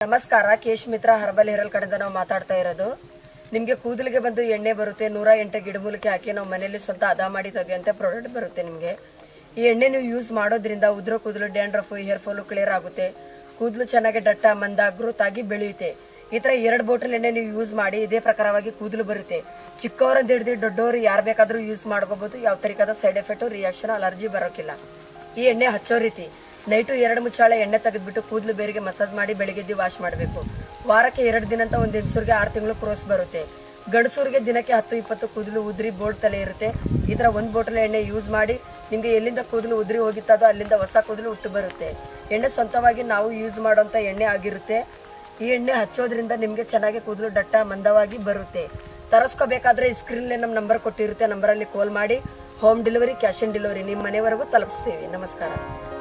ನಮಸ್ಕಾರ, ಕೇಶಮಿತ್ರ ಹರ್ಬಲ್ ಹೇರಲ್ ಕಡೆಯಿಂದ ನಾವು ಮಾತಾಡ್ತಾ ಇರೋದು. ನಿಮಗೆ ಕೂದಲಿಗೆ ಬಂದು ಎಣ್ಣೆ ಬರುತ್ತೆ, 108 ಗಿಡಮೂಲಿಕೆ ಹಾಕಿ ನಾವು ಮನೆಯಲ್ಲಿ ಸ್ವಂತ ಹದ ಮಾಡಿ ತೆಗೆಯುವಂತ ಪ್ರಾಡಕ್ಟ್ ಬರುತ್ತೆ. ನಿಮಗೆ ಈ ಎಣ್ಣೆ ನೀವು ಯೂಸ್ ಮಾಡೋದ್ರಿಂದ ಉದ್ರ ಕೂದಲು, ಡ್ಯಾಂಡ್ರಫ್, ಹೇರ್ ಫಾಲ್ ಕ್ಲಿಯರ್ ಆಗುತ್ತೆ. ಕೂದಲು ಚೆನ್ನಾಗಿ ದಟ್ಟ ಮಂದ ಗ್ರೋತ್ ಆಗಿ ಬೆಳೆಯುತ್ತೆ. ಈ ತರ 2 ಬಾಟಲ್ ಎಣ್ಣೆ ನೀವು ಯೂಸ್ ಮಾಡಿ ಇದೇ ಪ್ರಕಾರವಾಗಿ ಕೂದಲು ಬರುತ್ತೆ. ಚಿಕ್ಕವರಿಂದ ಹಿಡಿದು ದೊಡ್ಡವರು ಯಾರು ಬೇಕಾದ್ರೂ ಯೂಸ್ ಮಾಡ್ಕೋಬಹುದು. ಯಾವ ತರಕಾದ ಸೈಡ್ ಎಫೆಕ್ಟ್, ರಿಯಾಕ್ಷನ್, ಅಲರ್ಜಿ ಬರೋಕಿಲ್ಲ. ಈ ಎಣ್ಣೆ ಹಚ್ಚೋ ರೀತಿ: ನೈಟು 2 ಮುಚ್ಚಾಳೆ ಎಣ್ಣೆ ತೆಗೆದ್ಬಿಟ್ಟು ಕೂದಲು ಬೇರಿಗೆ ಮಸಾಜ್ ಮಾಡಿ ಬೆಳಿಗ್ಗೆ ವಾಶ್ ಮಾಡಬೇಕು. ವಾರಕ್ಕೆ 2 ದಿನ ಅಂತ ಒಂದು ಹೆಂಗಸೂರಿಗೆ 6 ತಿಂಗಳು ಕ್ರೋಸ್ ಬರುತ್ತೆ. ಗಂಡಸೂರಿಗೆ ದಿನಕ್ಕೆ 10-20 ಕೂದಲು ಉದ್ರಿ ಬೋಲ್ಡ್ ತಲೆ ಇರುತ್ತೆ. ಈ ತರ 1 ಬಾಟಲ್ ಎಣ್ಣೆ ಯೂಸ್ ಮಾಡಿ ನಿಮ್ಗೆ ಎಲ್ಲಿಂದ ಕೂದಲು ಉದ್ರಿ ಹೋಗಿತ್ತದೋ ಅಲ್ಲಿಂದ ಹೊಸ ಕೂದಲು ಹುಟ್ಟು ಬರುತ್ತೆ. ಎಣ್ಣೆ ಸ್ವಂತವಾಗಿ ನಾವು ಯೂಸ್ ಮಾಡುವಂತ ಎಣ್ಣೆ ಆಗಿರುತ್ತೆ. ಈ ಎಣ್ಣೆ ಹಚ್ಚೋದ್ರಿಂದ ನಿಮ್ಗೆ ಚೆನ್ನಾಗಿ ಕೂದಲು ದಟ್ಟ ಮಂದವಾಗಿ ಬರುತ್ತೆ. ತರಿಸ್ಕೋಬೇಕಾದ್ರೆ ಸ್ಕ್ರೀನ್ ನಮ್ಮ ನಂಬರ್ ಕೊಟ್ಟಿರುತ್ತೆ. ನಂಬರಲ್ಲಿ ಕಾಲ್ ಮಾಡಿ home delivery, cash on delivery ನಿಮ್ಮ ಮನೆವರೆಗೂ ತಲುಪಿಸ್ತೀವಿ. ನಮಸ್ಕಾರ.